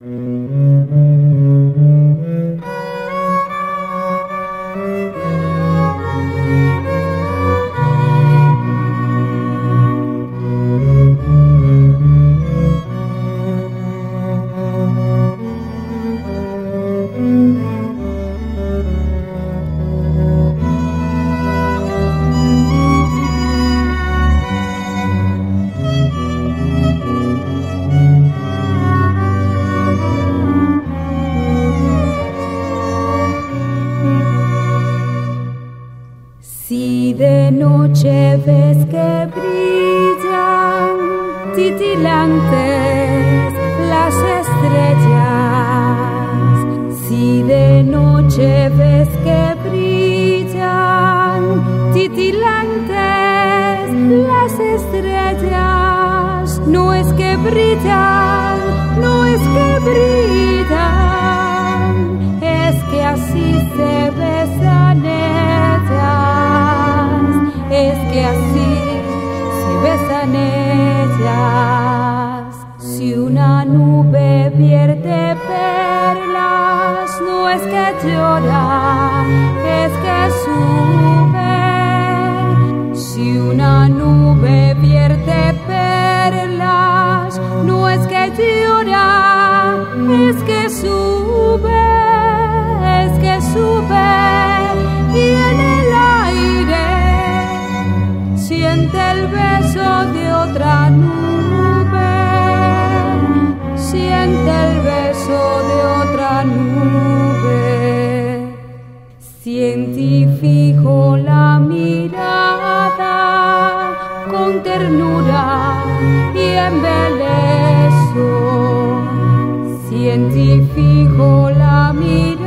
Si de noche ves que brillan titilantes las estrellas, si de noche ves que brillan titilantes las estrellas, no es que brillan, no es que brillan, es que así se besan ellas, es que así se besan ellas. Si una nube vierte perlas, no es que llora, es que sube. Si una nube vierte perlas, no es que llora, es que sube, es que sube. Y en el aire siente el beso de otra nube, siente el beso de otra nube. Siente fijo la mirada con ternura y embeleso, siente fijo la mirada